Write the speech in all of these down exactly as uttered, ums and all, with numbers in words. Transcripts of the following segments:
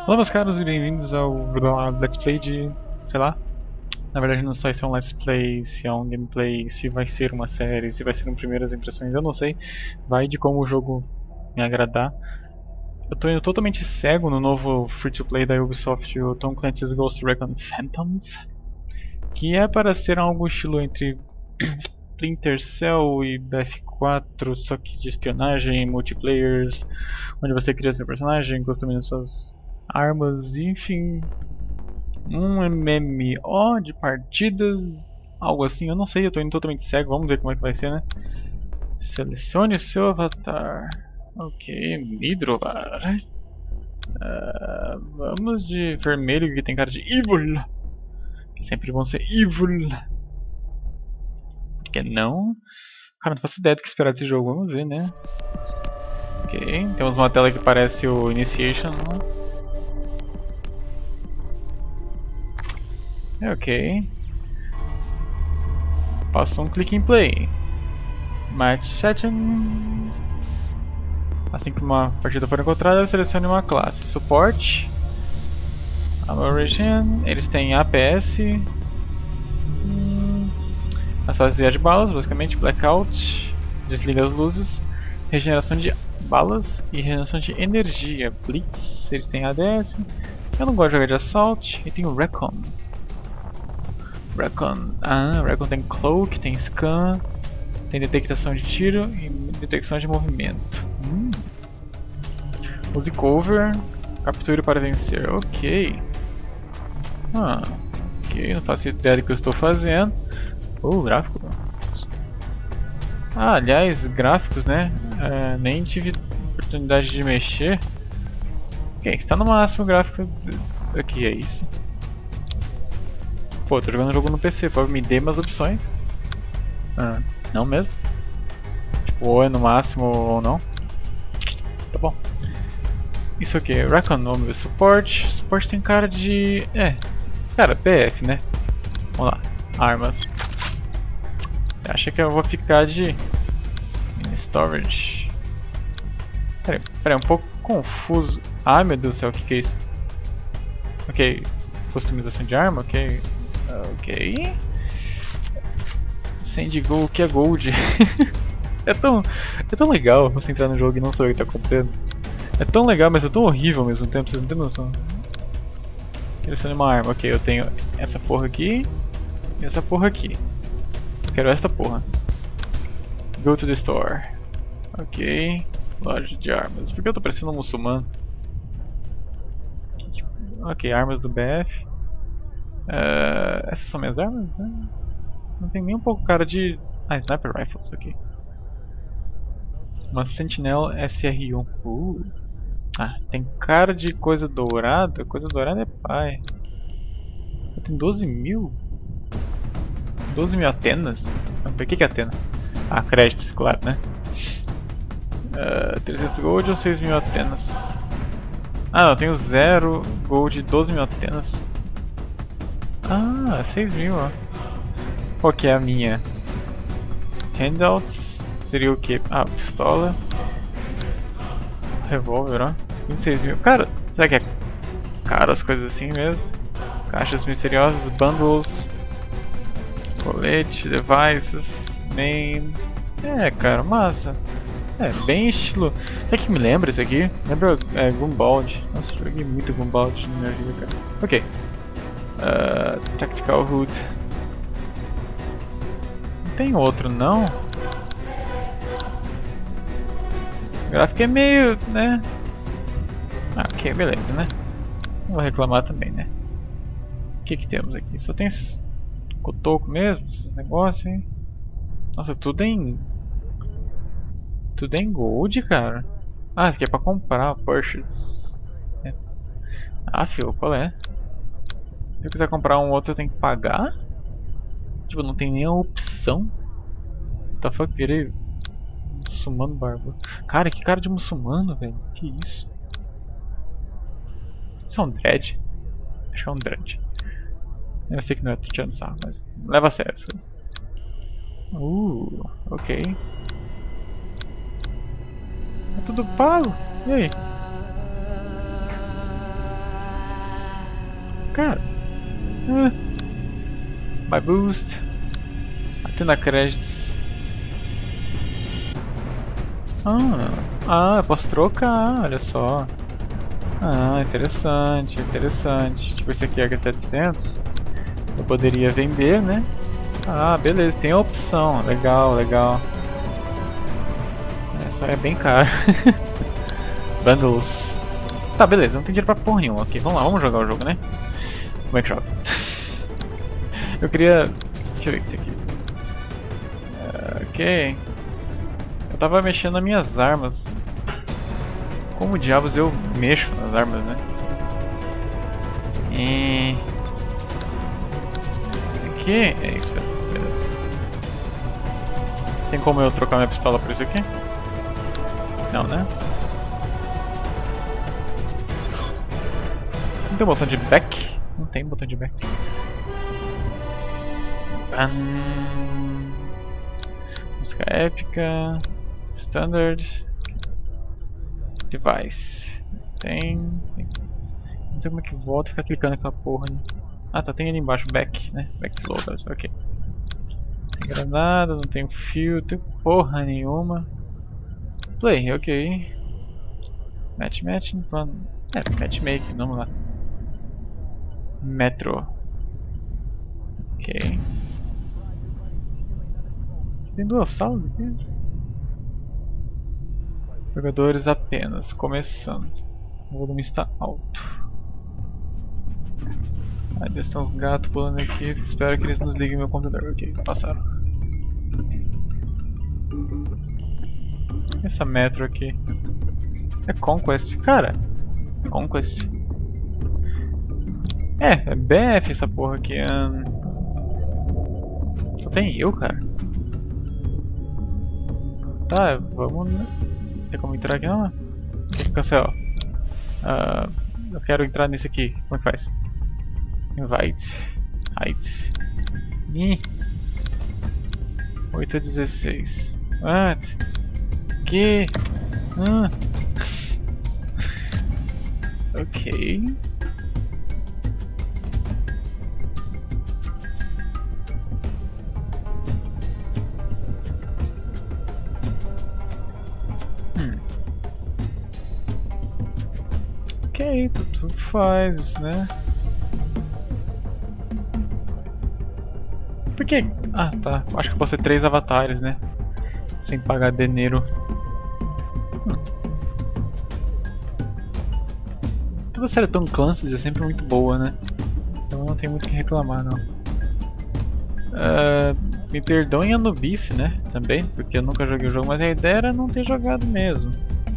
Olá meus caros e bem-vindos ao Let's Play de, sei lá, na verdade não sei se é um Let's Play, se é um gameplay, se vai ser uma série, se vai ser um primeiras impressões, eu não sei, vai de como o jogo me agradar. Eu tô indo totalmente cego no novo free-to-play da Ubisoft, o Tom Clancy's Ghost Recon Phantoms, que é para ser algo estilo entre Splinter Cell e B F quatro, só que de espionagem, multiplayers, onde você cria seu personagem, customiza suas armas, enfim, um M M O de partidas, algo assim, eu não sei, eu tô indo totalmente cego, vamos ver como é que vai ser, né? Selecione seu avatar. Ok, Midrovar. Uh, vamos de vermelho, que tem cara de evil. Que sempre vão ser evil. Por que não? Cara, não faço ideia do que esperar desse jogo, vamos ver, né? Ok, temos uma tela que parece o Initiation, né? Ok. Passo um clique em play. Match setting. Assim que uma partida for encontrada, selecione uma classe. Suporte. Origin. Eles têm A P S. Hum, as fases de desviar de balas, basicamente. Blackout. Desliga as luzes. Regeneração de balas e regeneração de energia. Blitz. Eles têm A D S. Eu não gosto de jogar de assalto. E tem o Recon. Recon. Ah, Recon tem Cloak, tem Scan, tem detectação de tiro e detecção de movimento. Hum. Use cover, capture para vencer. Ok. Ah, ok, não faço ideia do que eu estou fazendo. Oh, gráfico. Ah, aliás, gráficos, né? É, nem tive oportunidade de mexer. Ok, está no máximo o gráfico. Aqui é isso. Pô, tô jogando o jogo no P C, pode me dê umas opções. Ah, não mesmo? Tipo, ou é no máximo ou não. Tá bom. Isso aqui é Recon, vamos ver suporte. Suporte tem cara de... é, cara, P F, né? Vamos lá, armas. Você acha que eu vou ficar de... Mini storage? Pera aí, pera aí, um pouco confuso. Ai meu Deus do céu, o que que é isso? Ok, customização de arma, ok. Ok. Sandy Gold, o que é Gold? é, tão, é tão legal você entrar no jogo e não saber o que está acontecendo. É tão legal, mas é tão horrível ao mesmo tempo, vocês não têm noção. Selecione uma arma, ok, eu tenho essa porra aqui e essa porra aqui. Eu quero esta porra. Go to the store. Ok, loja de armas. Por que eu tô parecendo um muçulmano? Ok, armas do B F. Uh, essas são minhas armas? Né? Não tem nem um pouco cara de... ah, Sniper Rifles aqui. Uma Sentinel S R um. Uh. Ah, tem cara de coisa dourada. Coisa dourada é pai. Tem doze mil? doze mil Atenas? Não, por que que é Atena? Ah, créditos, claro, né? Uh, trezentos gold ou seis mil Atenas? Ah, não, eu tenho zero gold e doze mil Atenas. Ah, seis mil, ó. Qual que é a minha? Handouts seria o que? Ah, pistola. Revólver, ó. vinte e seis mil. Cara, será que é caro as coisas assim mesmo? Caixas misteriosas, bundles, colete, devices, name. É, cara, massa. É, bem estilo. É que me lembra isso aqui? Lembra é, Gumball. Nossa, joguei muito Gumball na minha vida, cara. Ok. Uh, Tactical Hood. Não tem outro, não? O gráfico é meio, né? Ah, ok, beleza, né? Não vou reclamar também, né? O que que temos aqui? Só tem esses cotoco mesmo, esses negócios, hein? Nossa, tudo em... tudo em gold, cara. Ah, isso aqui é pra comprar, purchase. É. Ah, fio, qual é? Se eu quiser comprar um outro, eu tenho que pagar? Tipo, não tem nem a opção. What the fuck, virei muçulmano bárbaro. Cara, que cara de muçulmano, velho. Que isso? Isso é um dread? Acho que é um dread. Eu sei que não é tirando sarro, mas leva a sério as coisas. Uh, ok. É tudo pago. E aí? Cara. Ah. My boost. Atenda créditos. Ah, ah, eu posso trocar, olha só. Ah, interessante, interessante. Tipo, esse aqui é setecentos. Eu poderia vender, né? Ah, beleza, tem a opção. Legal, legal. Essa é bem cara. Bundles. Tá, beleza, não tem dinheiro pra porra nenhuma. Ok, vamos lá, vamos jogar o jogo, né? Como é que joga? Eu queria... Deixa eu ver isso aqui. Uh, ok. Eu tava mexendo nas minhas armas. Como diabos eu mexo nas armas, né? E... Aqui? É isso, beleza. Tem como eu trocar minha pistola por isso aqui? Não, né? Não tem botão de back? Não tem botão de back. Um... Música épica. Standard. Device. Tem, tem. Não sei como é que volta e fica clicando aquela porra. Né? Ah, tá, tem ali embaixo. Back, né? Back loaders, ok. Tem granada, não tem filtro, porra nenhuma. Play, ok. Match, match, então. É, matchmaking, vamos lá. Metro. Ok. Tem duas salas aqui. Jogadores apenas, começando. O volume está alto. Ai Deus, tem uns gatos pulando aqui. Espero que eles nos liguem meu computador. Ok, passaram. Essa metro aqui. É Conquest. Cara, Conquest. É, é B F essa porra aqui. Um... Só tem eu, cara. Tá, vamos... Né? Tem como entrar aqui não? Tem que cancelar. Uh, eu quero entrar nesse aqui. Como é que faz? Invite. Height. Ih. oito a dezesseis. What? Que? Ah. Ok. Hum. Ok, tudo faz, né? Por que? Ah, tá. Acho que eu posso ter três avatares, né? Sem pagar dinheiro. Hum. Toda série Tom Clancy é sempre muito boa, né? Então não tem muito o que reclamar, não. Uh, me perdoem a nubice, né? Também, porque eu nunca joguei o jogo, mas a ideia era não ter jogado mesmo.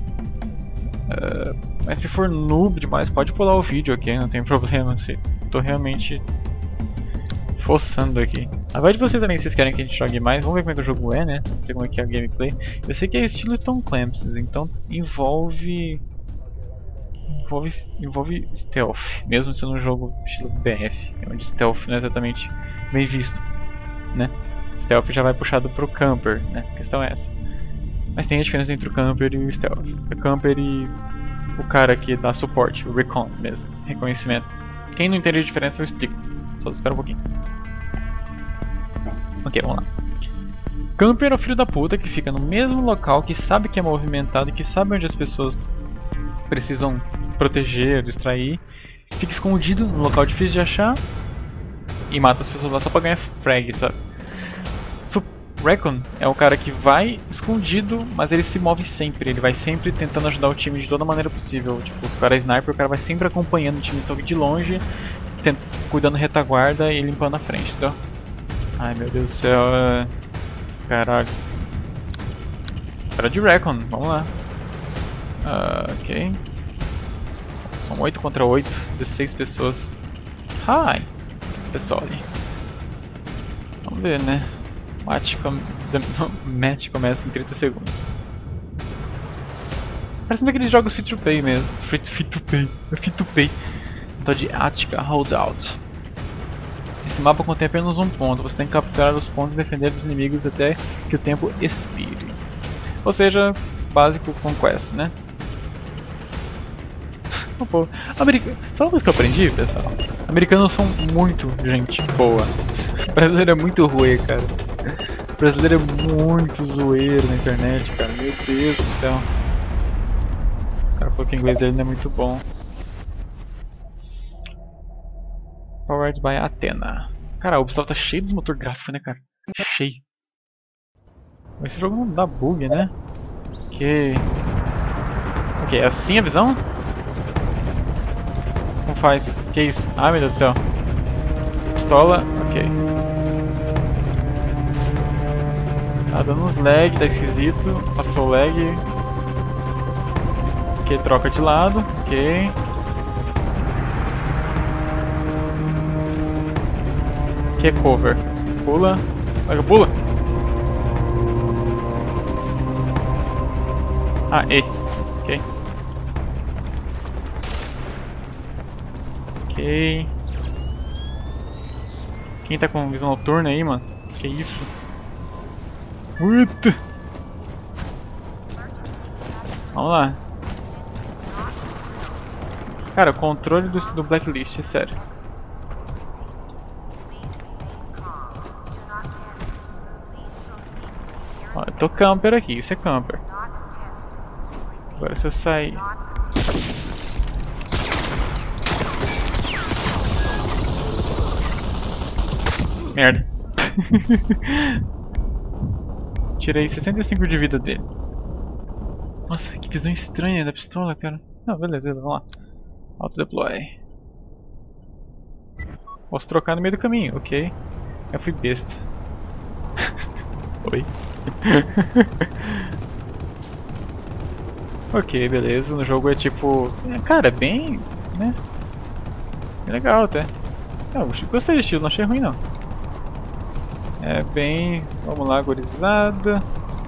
Uh, mas se for noob demais, pode pular o vídeo aqui, não tem problema. Se tô realmente forçando aqui. Agora de vocês também, vocês querem que a gente jogue mais, vamos ver como é que o jogo é, né? Não sei como é que é a gameplay. Eu sei que é estilo Tom Clancy, então envolve... Envolve, envolve stealth, mesmo sendo um jogo estilo B F, onde stealth não é exatamente bem visto, né? Stealth já vai puxado pro camper, né? A questão é essa. Mas tem a diferença entre o camper e o stealth. O camper e o cara que dá suporte, o recon mesmo, reconhecimento. Quem não entende a diferença eu explico, só espera um pouquinho. Ok, vamos lá. Camper é o filho da puta que fica no mesmo local, que sabe que é movimentado, que sabe onde as pessoas precisam proteger, distrair, fica escondido no local difícil de achar e mata as pessoas lá só pra ganhar frag, sabe? Recon é o cara que vai escondido, mas ele se move sempre, ele vai sempre tentando ajudar o time de toda maneira possível. Tipo, o cara é sniper, o cara vai sempre acompanhando o time de longe, tent... cuidando retaguarda e limpando a frente, entendeu? Ai meu Deus do céu, é... caralho. Cara de Recon, vamos lá. Uh, ok. São oito contra oito, dezesseis pessoas. Hi! Pessoal ali. Vamos ver, né? Match, com... Match começa em trinta segundos. Parece meio aqueles jogos free to play mesmo. Free, free to play. Free to play. Então de Attica Holdout. Esse mapa contém apenas um ponto. Você tem que capturar os pontos e defender dos inimigos até que o tempo expire. Ou seja, básico Conquest, né? Oh, pô. America... Sabe uma coisa que eu aprendi, pessoal? Americanos são muito gente boa. O brasileiro é muito ruim, cara. O brasileiro é muito zoeiro na internet, cara. Meu Deus do céu. O cara falou que o inglês dele não é muito bom. Powered by Athena. Cara, o Ubisoft tá cheio dos motor gráfico, né, cara? Cheio. Esse jogo não dá bug, né? Ok. Ok, é assim a visão? Como faz? Que isso? Ai, meu Deus do céu. Pistola, ok. Tá dando uns lag, tá esquisito. Passou o lag. Ok, troca de lado. Ok. Que é cover. Pula. Vai, pula. Ah, E. Ok. Ok. Quem tá com visão noturna aí, mano? Que isso? Eita. Vamos lá. Cara, controle do, do Blacklist, é sério. Ó, eu tô camper aqui, isso é camper. Agora se eu sair... Merda. Tirei sessenta e cinco de vida dele. Nossa, que visão estranha da pistola, cara. Não, beleza, beleza, vamos lá. Auto deploy. Posso trocar no meio do caminho, ok. Eu fui besta. Oi. Ok, beleza. No jogo é tipo... É, cara, é bem... né? É legal até. Não, eu gostei do estilo, não achei ruim não. É bem... Vamos lá, gorizada.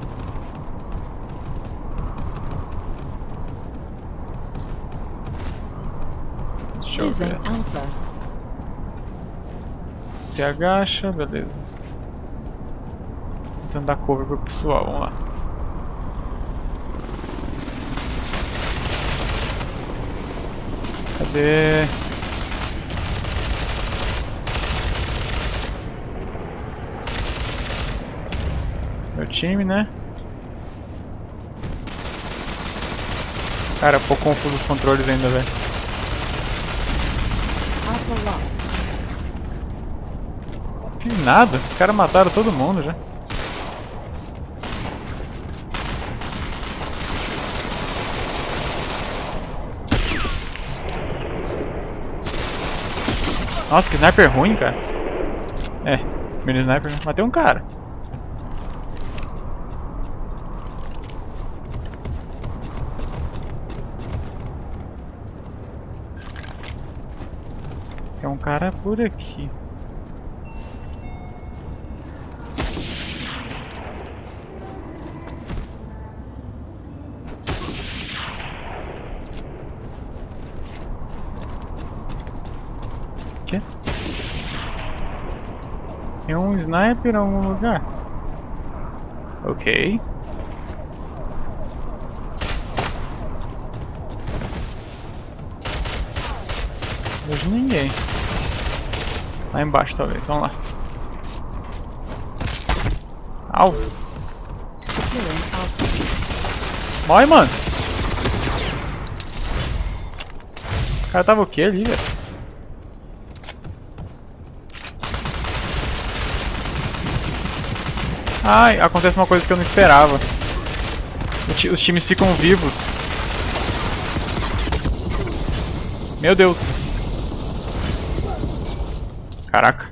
Deixa eu ver. Se agacha, beleza. Tentando dar cover pro pessoal, vamos lá. Cadê? Meu time, né? Cara, um pouco confuso os controles ainda, velho. Fiz nada, os caras mataram todo mundo já. Nossa, que sniper ruim, cara. É, mini sniper, matei um cara. Tem um cara por aqui. Que? Tem um sniper em algum lugar? Ok. Não vejo ninguém. Lá embaixo talvez, vamos lá. Au! Morre, mano! O cara tava o que ali, velho? Ai, acontece uma coisa que eu não esperava. Os times ficam vivos. Meu Deus. Caraca.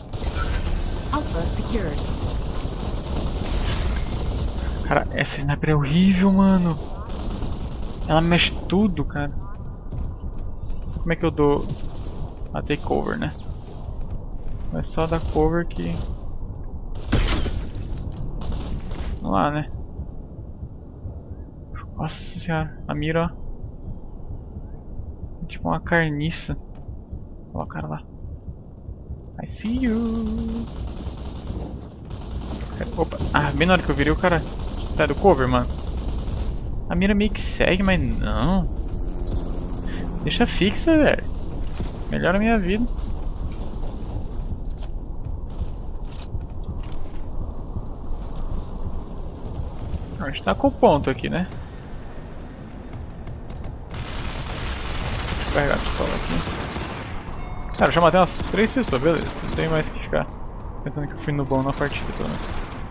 Cara, essa sniper é horrível, mano. Ela mexe tudo, cara. Como é que eu dou a takeover, né? É só dar cover que... Vamos lá, né? Nossa senhora, a mira, ó. Tipo uma carniça. Olha o cara lá. I see you. Opa, ah, bem na hora que eu virei o cara sai do cover, mano. A mira meio que segue, mas não. Deixa fixa, velho. Melhora a minha vida. A gente tá com o ponto aqui, né? Vou carregar a pistola aqui. Cara, eu já matei umas três pessoas, beleza. Não tem mais que ficar pensando que eu fui no bom na partida, pelo menos.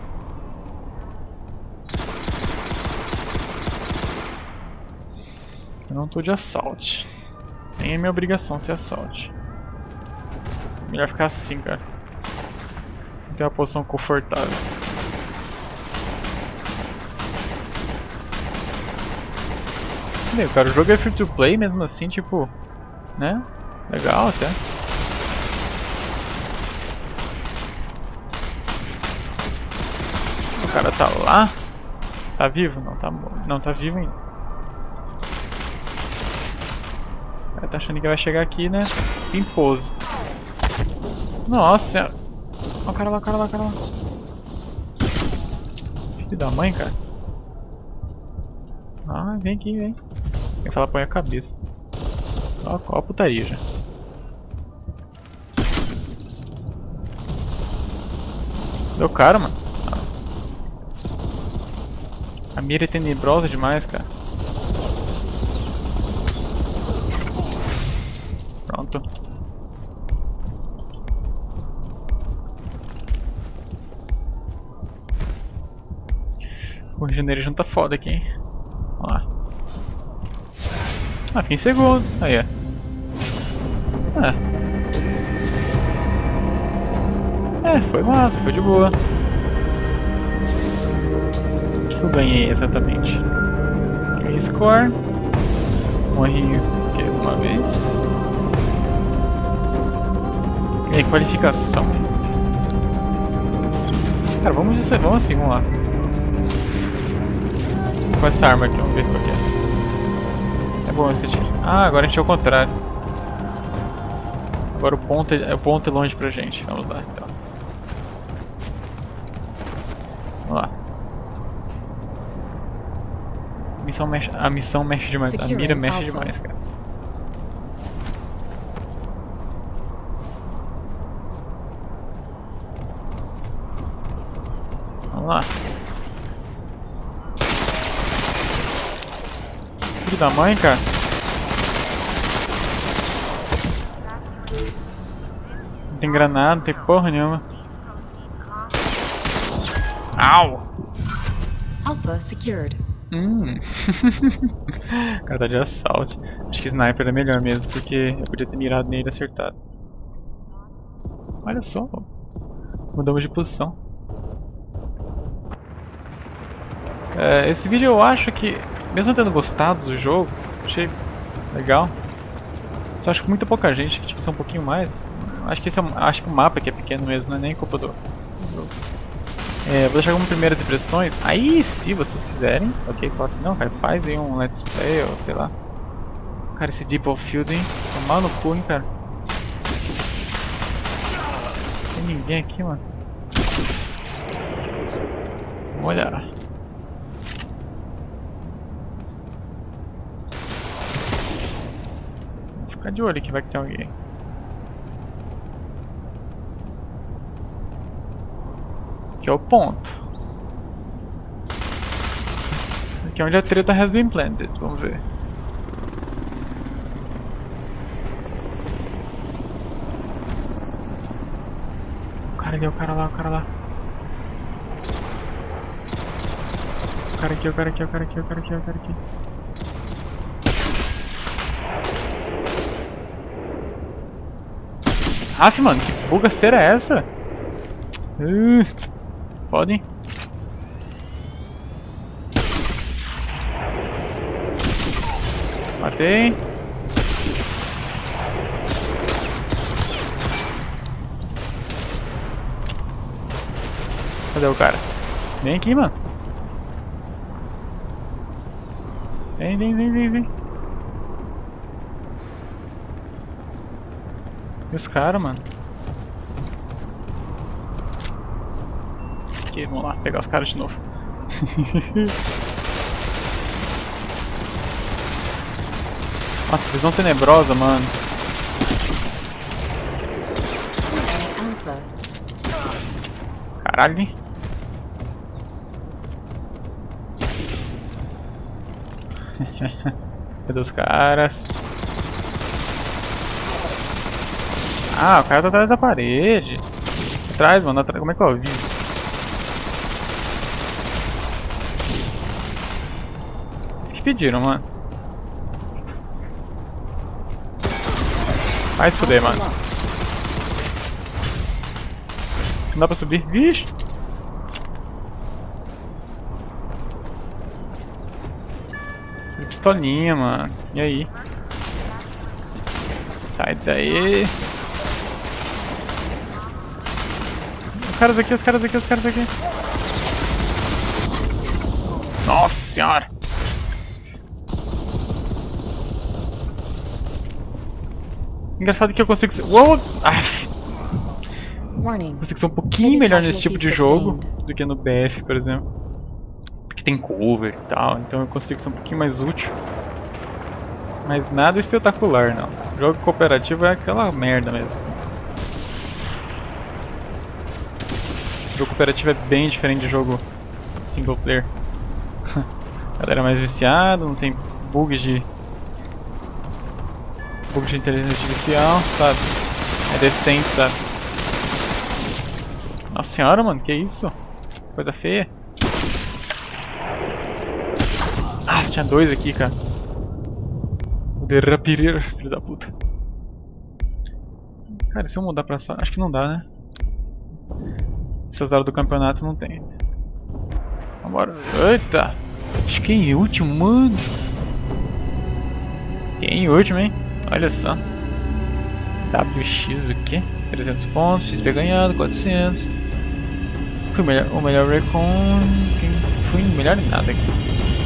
Eu não tô de assalto. Nem é minha obrigação ser assalto. Melhor ficar assim, cara. Ter uma posição confortável. Meu, cara, o jogo é free to play, mesmo assim, tipo, né? Legal até. O cara tá lá. Tá vivo? Não, tá não tá vivo ainda. O cara tá achando que vai chegar aqui, né? Pimposo. Nossa senhora. Olha o cara lá, o cara lá, o cara lá. Filho da mãe, cara. Ah, vem aqui, vem. Tem que ela põe a cabeça. Ó, ó a putaria já. Deu cara, mano. Ah. A mira é tenebrosa demais, cara. Pronto. O regeneration tá foda aqui, hein. Vamos lá. Ah, fiquei em segundo. Aí, ó. É. É, foi massa, foi de boa. O que eu ganhei exatamente? Ganhei score. Morri uma vez. Ganhei qualificação. Cara, vamos disso aí, vamos assim, vamos lá. Com essa arma aqui, vamos ver qual que é. É bom esse tiro. Ah, agora a gente é o contrário. Agora o ponto é, o ponto é longe pra gente. Vamos lá, então. Vamos lá. A missão mexe, a missão mexe demais. A mira mexe demais, cara. Vamos lá. Filho da mãe, cara. Não tem granada, não tem porra nenhuma. Au! Alpha secured. Hum. Cara, tá de assalto. Acho que sniper é melhor mesmo, porque eu podia ter mirado nele e acertado. Olha só, mudamos de posição. É, esse vídeo eu acho que, mesmo tendo gostado do jogo, achei legal. Só acho que muita pouca gente, que tinha que ser um pouquinho mais. Acho que esse é um, acho que o mapa aqui é pequeno mesmo, não é nem culpa do jogo. É, vou deixar como primeiras impressões. Aí, se vocês quiserem, ok, fala assim, não, cara, faz aí um let's play ou sei lá. Cara, esse Deep of Field, hein? Tomar no cu, hein, cara. Não tem ninguém aqui, mano. Vamos olhar. Vou ficar de olho aqui, vai que tem alguém. Aqui é o ponto. Aqui é onde a treta has been planted. Vamos ver. O cara ali, o cara lá, o cara lá. O cara aqui, o cara aqui, o cara aqui, o cara aqui, o cara aqui. Aff, mano, que bugaceira é essa? Uh. Podem? Matei. Cadê o cara? Vem aqui, mano. Vem, vem, vem, vem, vem. E os caras, mano? Aqui, vamos lá, pegar os caras de novo. Nossa, visão tenebrosa, mano. Caralho. Cadê os caras? Ah, o cara tá atrás da parede. Atrás, mano. Atrás. Como é que eu vi? Eles que pediram, mano. Vai se fuder, mano. Não dá pra subir. Vixe. Pistolinha, mano. E aí? Sai daí. Os caras aqui, os caras aqui, os caras aqui. Nossa senhora. Engraçado que eu consigo ser... Uou! Ah. Consigo ser um pouquinho melhor nesse tipo de jogo do que no B F, por exemplo. Porque tem cover e tal, então eu consigo ser um pouquinho mais útil. Mas nada espetacular, não. O jogo cooperativo é aquela merda mesmo. O jogo cooperativo é bem diferente de jogo single player. A galera é mais viciada, não tem bugs de... bugs de inteligência artificial, sabe? É decente, sabe? Nossa senhora, mano, que isso? Coisa feia. Ah, tinha dois aqui, cara. O derrapireiro, filho da puta. Cara, se eu mudar pra sala... acho que não dá, né? Essas horas do campeonato não tem. Vambora. Eita! Acho que em último, mano. Que em último, hein? Olha só. W X o quê? trezentos pontos, X P ganhado, quatrocentos. Fui melhor, o melhor recon. Fui melhor em nada aqui.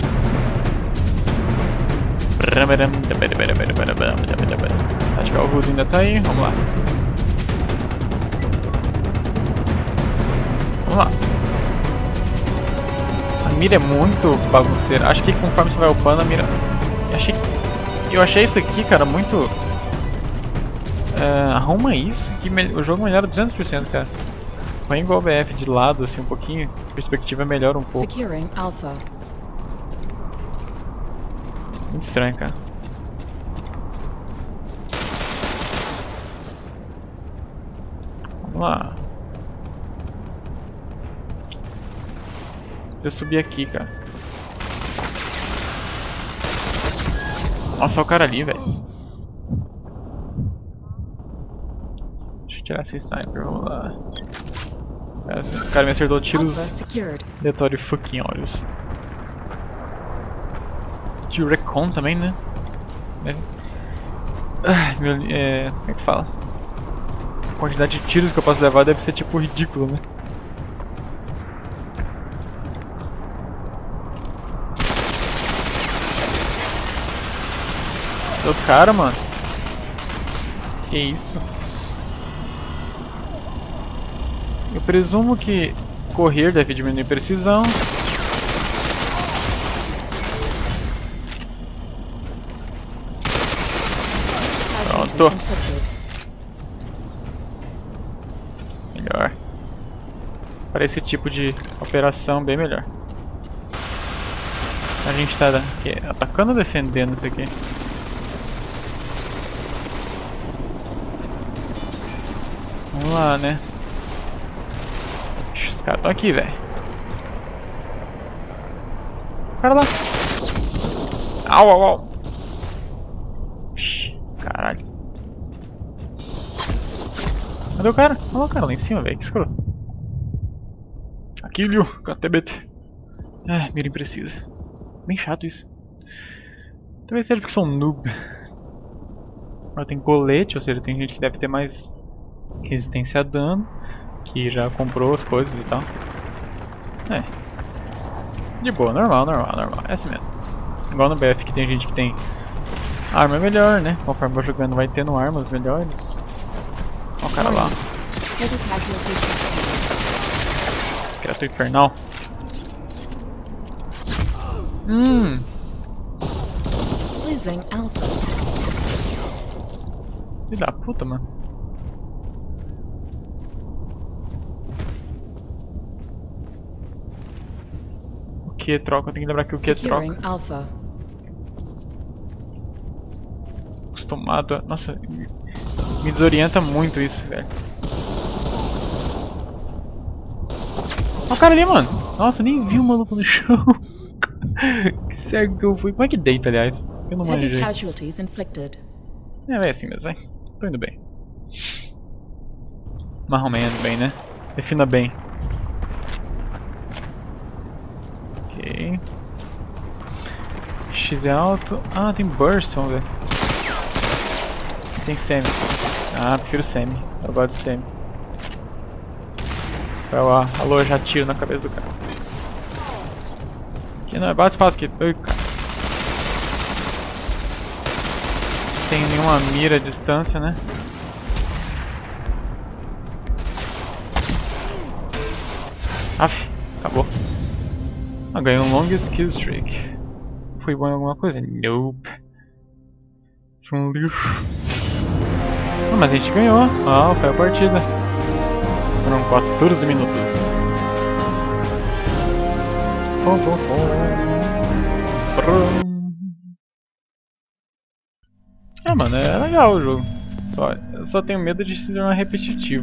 Acho que o Rudo ainda tá aí, vamos lá. Vamos lá. A mira é muito bagunceira. Acho que conforme você vai upando a mira... Eu achei, eu achei isso aqui, cara, muito... Uh, arruma isso que o jogo melhora duzentos por cento, cara. Põe igual o B F de lado, assim, um pouquinho. A perspectiva melhora um pouco. Securing Alpha. Muito estranho, cara. Vamos lá. Deixa eu subir aqui, cara. Nossa, olha o cara ali, velho. Deixa eu tirar esse sniper, vamos lá. O cara me acertou tiros aleatório fucking olhos. De recon também, né? Ah, meu, é, como é que fala? A quantidade de tiros que eu posso levar deve ser tipo ridículo, né? Os caras, mano. Que isso? Eu presumo que correr deve diminuir precisão. Pronto. Melhor. Para esse tipo de operação, bem melhor. A gente tá aqui, atacando ou defendendo isso aqui? Vamos lá, né? Os caras estão aqui, velho. O cara lá. Au, au, au. Caralho. Cadê o cara? Olha o cara lá em cima, velho. Que escroto. Aquilo, K T B T. Ah, mira imprecisa. Bem chato isso. Talvez seja porque sou um noob. Agora tem colete, ou seja, tem gente que deve ter mais resistência a dano, que já comprou as coisas e tal. É. De boa, normal, normal, normal. É assim mesmo. Igual no B F que tem gente que tem arma melhor, né? Conforme vai jogando vai tendo armas melhores. Olha o cara lá. Criatura infernal. Hum. Losing Alpha. Filho da puta, mano. que troca, eu tenho que lembrar que o que Securing troca. Alpha. Acostumado a... Nossa, me desorienta muito isso, velho. Olha o cara ali, mano. Nossa, nem vi o maluco no chão. Que cego que eu fui. Como é que deita, aliás? Eu não Heavy manjei. casualties inflicted. É, vai assim mesmo, vai. Tô indo bem. Mais ou menos bem, né? Defina bem. Ok. X é alto. Ah, tem burst, vamos ver. Tem semi. Ah, prefiro semi. Eu gosto de semi. Vai lá, alô, já tiro na cabeça do cara. Aqui não, bate espaço aqui. Ui, cara. Não tem nenhuma mira à distância, né? Aff, acabou. Ah, ganhei um long skill streak. Foi bom em alguma coisa? Nope. Foi um lixo. Ah, mas a gente ganhou. Ah, foi a partida. Foram quatorze minutos. Pom, pom, pom. Prum. Ah, mano, é legal o jogo. Só, eu só tenho medo de se tornar repetitivo.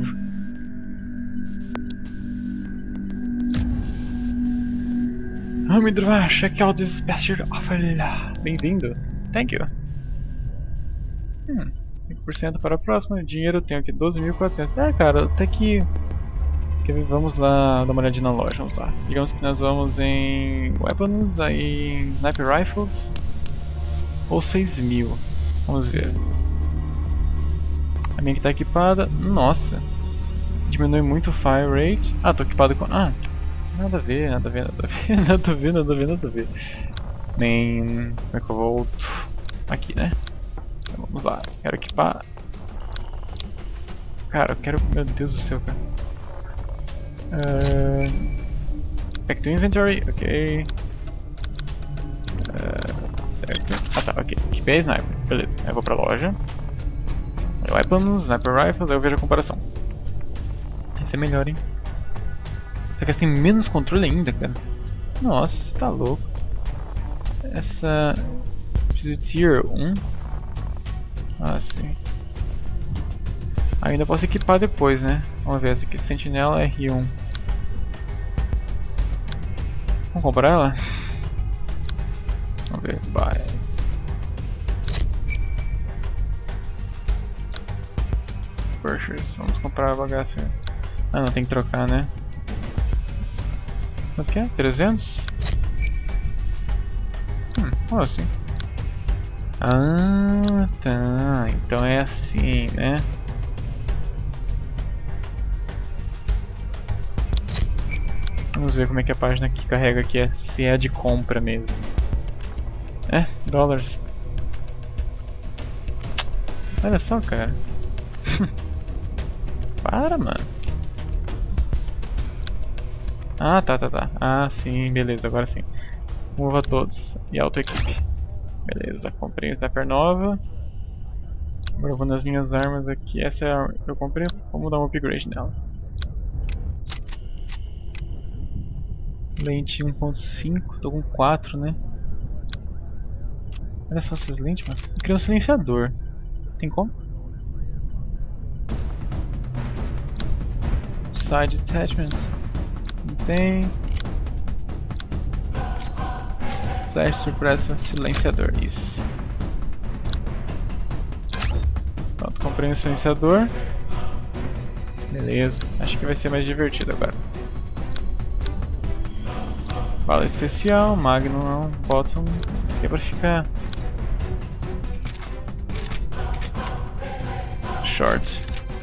Amidra, check out this bastard offer. Bem-vindo. Thank you. Hum, cinco por cento para a próxima. Dinheiro eu tenho aqui doze mil e quatrocentos. É, cara, até que... Vamos lá dar uma olhadinha na loja, vamos lá. Digamos que nós vamos em Weapons, aí em Sniper Rifles. Ou seis mil. Vamos ver. A minha que está equipada. Nossa. Diminui muito o fire rate. Ah, tô equipado com... Ah, nada a ver, nada a ver, nada a ver, nada a ver, nada a ver, nada a ver. Nem... Como é que eu volto? Aqui, né? Então, vamos lá. Quero equipar... Cara, eu quero... Meu Deus do céu, cara. Uh... Back to inventory, ok. Uh, certo. Ah tá, ok. Equipei sniper, beleza. Aí eu vou pra loja. Weapons, sniper rifles, aí eu vejo a comparação. Esse é melhor, hein? Só que essa tem menos controle ainda, cara. Nossa, tá louco. Essa... Preciso de tier um. Ah, sim. Ainda posso equipar depois, né? Vamos ver, essa aqui, Sentinela R um. Vamos comprar ela? Vamos ver, buy. Purchase, vamos comprar a bagaça. Ah, não, tem que trocar, né? Quanto que é? trezentos? Hum, como assim? Ah, tá. Então é assim, né? Vamos ver como é que a página que carrega aqui é. Se é de compra mesmo. É, dólares. Olha só, cara. Para, mano. Ah, tá, tá, tá. Ah, sim, beleza, agora sim. Mova todos. E auto-equipe. Beleza, comprei a sniper nova. Agora eu vou nas minhas armas aqui. Essa é a que eu comprei. Vamos dar um upgrade nela. Lente um ponto cinco, tô com quatro, né? Olha só essas lentes, mano. Eu queria um silenciador. Tem como? Side attachment. Não tem. Flash suppressor, silenciador. Isso. Pronto, comprei um silenciador. Beleza. Acho que vai ser mais divertido agora. Bala especial, Magnum não, Bottom, isso aqui é pra ficar short.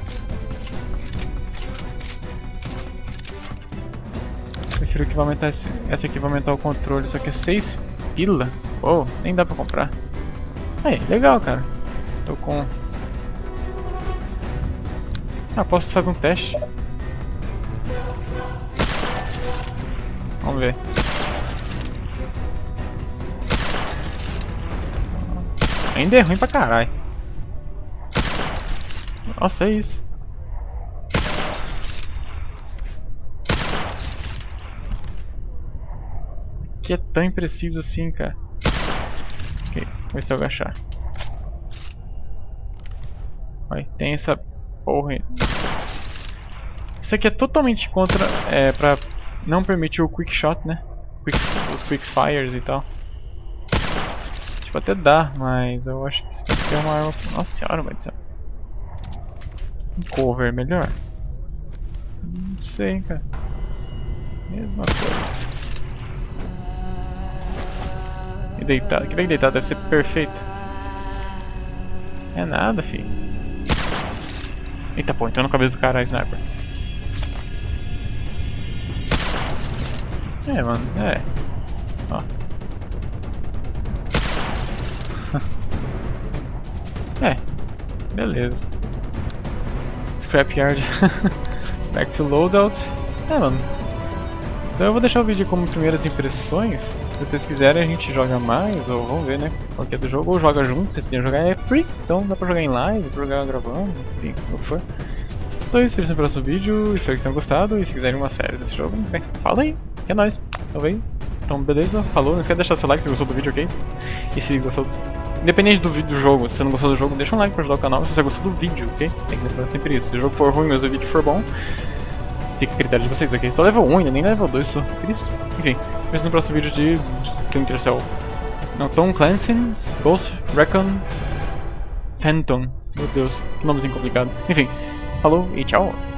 Prefiro que vai aumentar esse, essa aqui vai aumentar o controle, só que é seis pila? Uou, nem dá pra comprar. Aí, legal, cara. Tô com... Ah, posso fazer um teste. Vamos ver. Ainda é ruim pra caralho. Nossa, é isso. que é tão impreciso assim, cara? Ok, vou ver se eu agachar. Vai, tem essa porra aí. Isso aqui é totalmente contra, é, pra não permitir o quick shot, né? Quick, os quick fires e tal. Tipo, até dá, mas eu acho que isso aqui é uma arma... Nossa senhora, vai dizer. Um cover melhor? Não sei, cara. Mesma coisa. E deitado, que bem deitado, deve ser perfeito. É nada, filho. Eita, pô, entrou na cabeça do cara a sniper. É, mano, é. Ó. É, beleza. Scrapyard. Back to loadout. É, mano. Então eu vou deixar o vídeo como primeiras impressões. Se vocês quiserem a gente joga mais, ou vamos ver, né? Qual que é do jogo, ou joga junto, se vocês quiserem jogar é free. Então dá pra jogar em live, pra jogar gravando, enfim, o que for. Então é isso, vejo no próximo vídeo, espero que tenham gostado. E se quiserem uma série desse jogo, bem, fala aí, que é nóis. Então vem. Então beleza, falou, não esquece de deixar seu like se gostou do vídeo, ok? E se gostou, independente do vídeo do jogo, se você não gostou do jogo, deixa um like pra ajudar o canal. Se você gostou do vídeo, ok? Tem que lembrar sempre isso. Se o jogo for ruim, mas o vídeo for bom, fica a critério de vocês, ok? Tô level um ainda, nem level dois só. Cristo. Enfim, vejo no próximo vídeo de Splinter Cell. Não, Tom Clancy's Ghost Recon Phantom. Meu Deus, que nomezinho complicado. Enfim, falou e tchau.